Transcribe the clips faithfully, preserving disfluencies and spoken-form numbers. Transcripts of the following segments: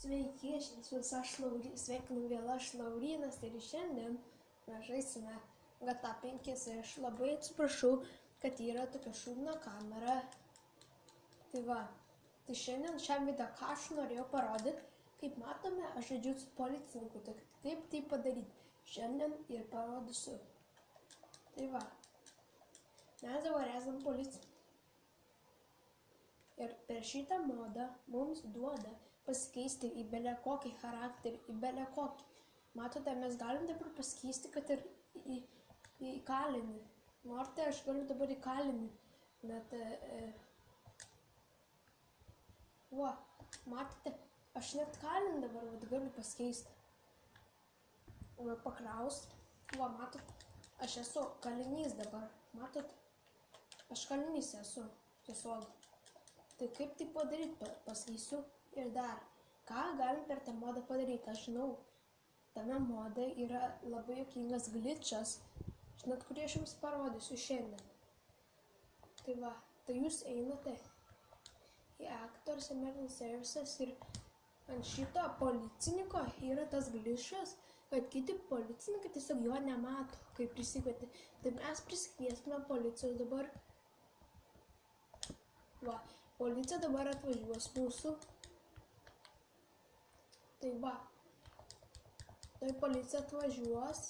Sveiki, šiandien aš Laury, sveikinu vėl aš Laurynas ir šiandien mes žaisime G T A penki ir aš labai atsiprašau, kad yra tokia šūdna kamera. Tai va, tai šiandien šiam video ką aš norėjau parodyti, kaip matome, aš žaidžiu su policininku, tai kaip tai padaryti šiandien ir parodysiu. Tai va, mes dabar esam policininkai. Ir per šitą modą mums duoda pasikeisti į belę kokį charakterį, į belę kokį. Matote, mes galim dabar pasikeisti, kad ir į, į kalinį. Norite, aš galiu dabar į kalinį. Bet, e, va, matote, aš net kalinį dabar vat, galiu pasikeisti. Va, pakraust. Va, matot, aš esu kalinys dabar. Matot, aš kalinys esu. Tiesiog. Tai kaip tai padaryti, pasakysiu. Ir dar, ką galim per tą modą padaryti, aš žinau, tame mode yra labai juokingas glitchas, žinot, kurį aš jums parodysiu šiandien. Tai va, tai jūs einate į Actors Emergency Services ir ant šito policininko yra tas glitchas, kad kiti policininkai tiesiog jo nemato, kai prisikvieti. Tai mes prisikviesime policijos dabar. Va, policija dabar atvažiuos mūsų. Tai va, tai policija atvažiuos,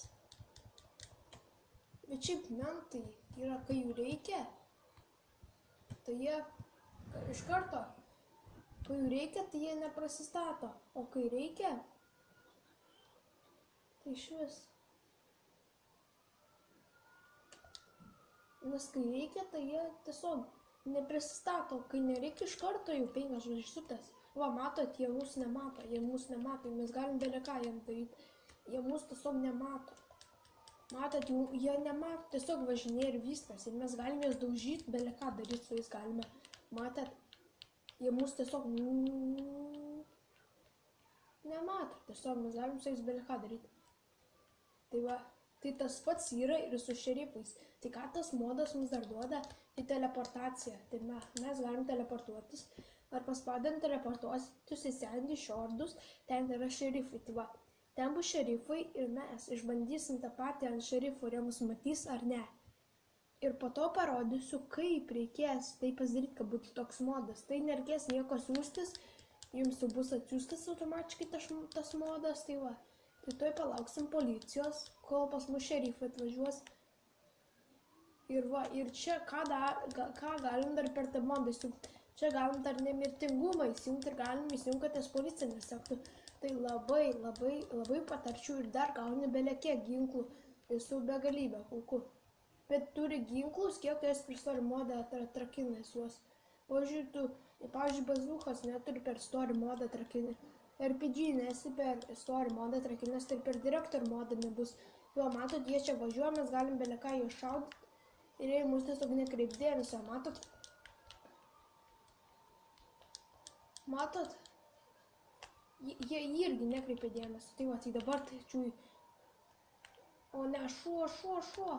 bet šiaip mentai yra, kai jų reikia, tai jie iš karto, kai jų reikia, tai jie neprasistato, o kai reikia, tai iš vis. Nes kai reikia, tai jie tiesiog neprisistato, kai nereikia iš karto jau penkios žvaigždutės. Va, matot, jie mūsų nemato, jie mūsų nemato, mes galim beleką jiem daryti, jie mūsų tiesiog nemato. Matot, jie nemato, tiesiog važinėja ir viskas, ir mes galim jas daužyti, beleką daryti su jais galime. Matot, jie mūsų tiesiog nemato, tiesiog mes galim su jais beleką daryti. Tai va, tai tas pats yra ir su šerifais. Tai ką tas modas mums dar duoda, tai teleportacija. Tai mes galim teleportuotis. Ar paspaudant teleportuosius į Sandy Shores, ten yra šerifai. Tai va, ten bus šerifai ir mes išbandysim tą patį ant šerifų, ar jie mus matys ar ne. Ir po to parodysiu, kaip reikės tai pasidaryti, kad būtų toks modas. Tai nereikės nieko siūstis, jums jau bus atsiųstas automatiškai tas, tas modas. Tai va, tai toj palauksim policijos, kol pas mus šerifai atvažiuos. Ir va, ir čia ką, dar, ką galim dar per tą modą įsijungti. Čia galim dar nemirtingumą įsijungti ir galim įsijungti, kad tas policija nesektų. Tai labai, labai, labai patarčiau ir dar gauni belekiek ginklų ir su begalybė kulkų. Bet turi ginklus, kiek jas per story modą atrakinęs juos. Pavyzdžiui, tu, pavyzdžiui, bazukas neturi per story modą atrakinę. R P G nesi per story modą atrakinęs, tai per director modą nebus. Jo, matot, jie čia važiuoja, mes galim beleką juos šaudyti ir jie mūsų tiesiog nekreips dėmesio, matot. Matot, jie irgi nekreipia dėmesio. Tai va, tai dabar tai čiūj. O ne, šuo, šuo, šuo.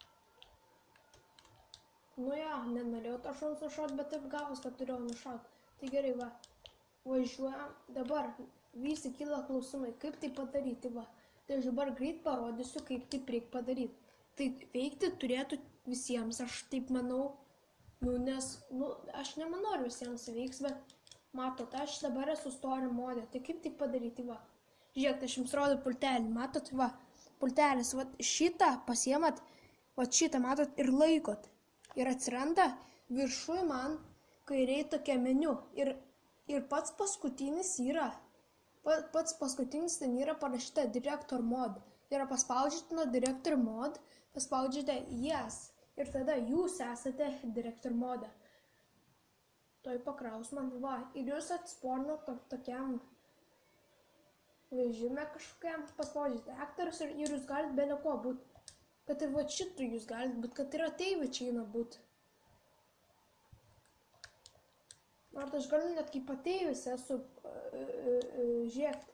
Nu ja, nenorėjau tą šuns nušaut, bet taip gavus, kad turėjau nušaut. Tai gerai, va, važiuojam. Dabar visi kyla klausimai, kaip tai padaryti, va. Tai aš dabar greit parodysiu, kaip taip reikia padaryti. Tai veikti turėtų visiems, aš taip manau. Nu, nes, nu, aš nemanau, ar visiems veiks, bet matot, aš dabar esu story modė, tai kaip tai padaryti, va. Žiūrėk, aš jums rodo pultelį, matot, va, pultelis, va, šitą pasiemat, va, šitą, matot, ir laikot. Ir atsiranda viršui man kairiai tokia meniu. Ir, ir pats paskutinis yra, pats paskutinis ten yra parašyta director mod. Tai yra paspaudžiate nuo director mod, paspaudžiate yes. Ir tada jūs esate director modą. Toj pakraus man, va, ir jūs atsisporno to, tokiam vežime kažkokiam, paspaudžiate Actors ir, ir jūs galite bele ko būt. Kad ir va šitų jūs galite būt, kad ir ateiviai čia eina būt. Mat, aš galiu net kaip ateivis esu žiekti.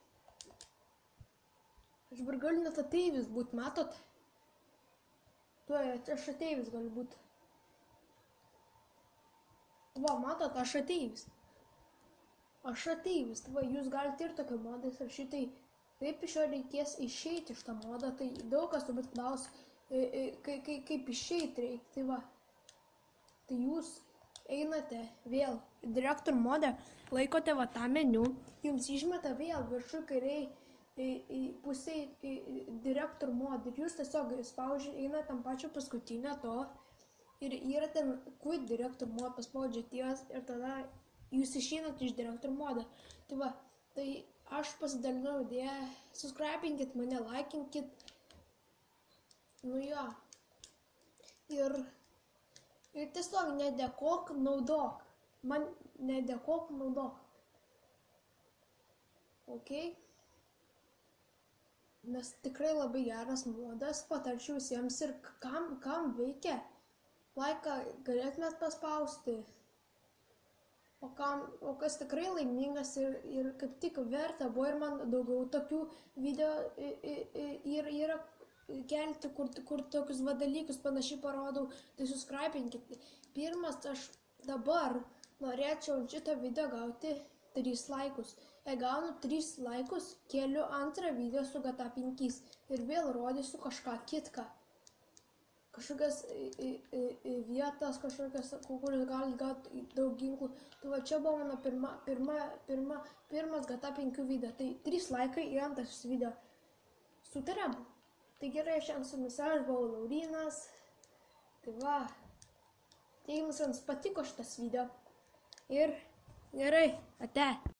Aš dabar galiu net ateivis būt, matot? Tuoj, aš ateivis galiu būt. Va, matot, aš ateivis. aš ateivis, tai va, jūs galite ir tokią modą įsirašyti, tai kaip iš jo reikės išeiti iš tą modą, tai daug kas turbūt klaus, kaip, kaip išeiti reikia, tai va, tai jūs einate vėl į direktor modą, laikote va tą meniu, jums išmeta vėl viršų kairiai į, į pusę į, į direktor modą ir jūs tiesiog spaudžiate, einate tam pačio paskutinio to ir yra ten quit direktor modą, paspaudžiate ties ir tada jūs išeinate iš direktor modą. Tai va, tai aš pasidalinau idėją, subscribinkit mane, laikinkit, nu jo, ir, ir tiesiog nedėkok, naudok, man nedėkok, naudok, ok, nes tikrai labai geras modas, patarčiau visiems ir kam, kam veikia, laiką galėtumėt paspausti. O, kam, o kas tikrai laimingas ir, ir kaip tik verta buvo ir man daugiau tokių video ir yra kelti, kur, kur tokius va dalykus panašiai parodau, tai subscribinkit. Pirmas, aš dabar norėčiau šitą video gauti tris laikus. Jei gaunu tris laikus, keliu antrą video su G T A penki ir vėl rodysiu kažką kitką. Kažkokias vietas, kažkokias, kur gali gauti daug ginklų. Tai va čia buvo mano pirma, pirma, pirma, pirmas G T A penki video. Tai trys laikai ir antras video. Sutariam? Tai gerai, šiandien su jumis aš buvau Laurynas. Tai va, tai jums patiko šitas video. Ir gerai, ate.